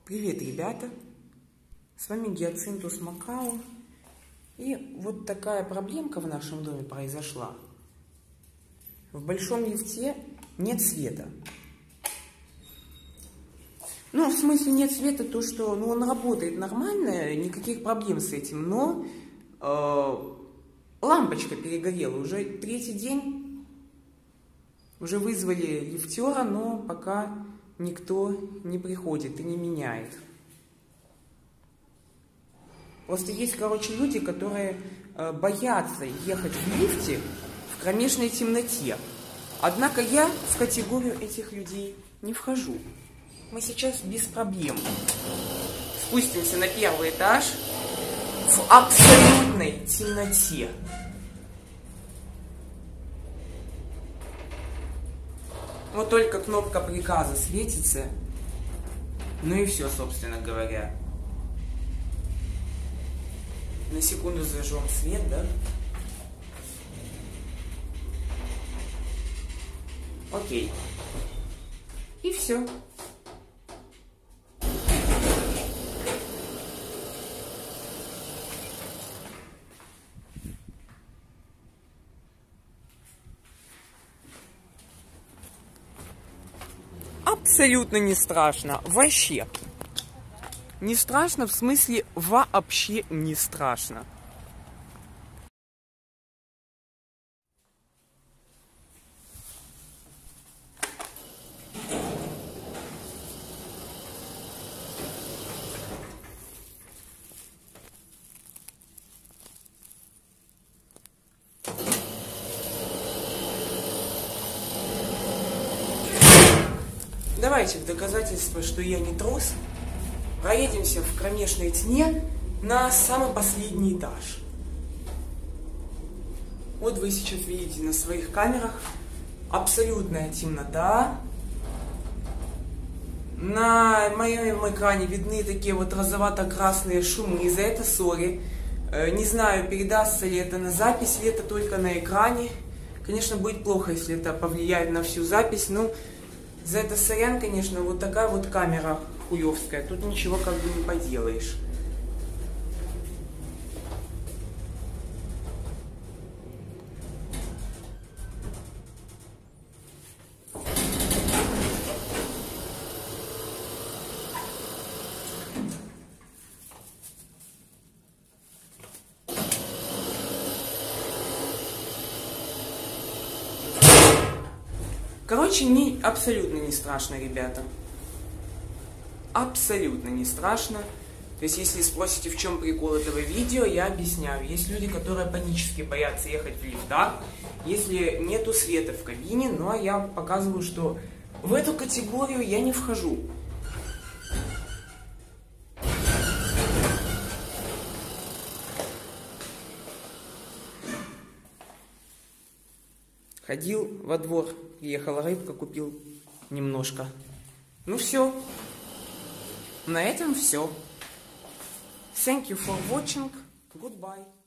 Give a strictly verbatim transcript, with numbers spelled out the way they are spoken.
Привет, ребята! С вами Гиацинтус Макао. И вот такая проблемка в нашем доме произошла. В большом лифте нет света. Ну, в смысле нет света, то что ну, он работает нормально, никаких проблем с этим, но э, лампочка перегорела. Уже третий день, уже вызвали лифтера, но пока никто не приходит и не меняет. Просто есть, короче, люди, которые э, боятся ехать в лифте в кромешной темноте. Однако я в категорию этих людей не вхожу. Мы сейчас без проблем спустимся на первый этаж в абсолютной темноте. Вот только кнопка приказа светится. Ну и все, собственно говоря. На секунду зажжем свет, да? Окей. И все. Абсолютно не страшно. Вообще. Не страшно в смысле вообще не страшно. Давайте в доказательство, что я не трус, проедемся в кромешной тьме на самый последний этаж. Вот вы сейчас видите на своих камерах абсолютная темнота. На моем экране видны такие вот розовато-красные шумы. За это сори. Не знаю, передастся ли это на запись, или это только на экране. Конечно, будет плохо, если это повлияет на всю запись. Но за это сорян, конечно, вот такая вот камера хуевская. Тут ничего как бы не поделаешь. Короче, мне абсолютно не страшно, ребята. Абсолютно не страшно. То есть, если спросите, в чем прикол этого видео, я объясняю. Есть люди, которые панически боятся ехать в лифтах, если нету света в кабине, но я показываю, что в эту категорию я не вхожу. Ходил во двор, ехала рыбка, купил немножко. Ну все. На этом все. Thank you for watching. Goodbye.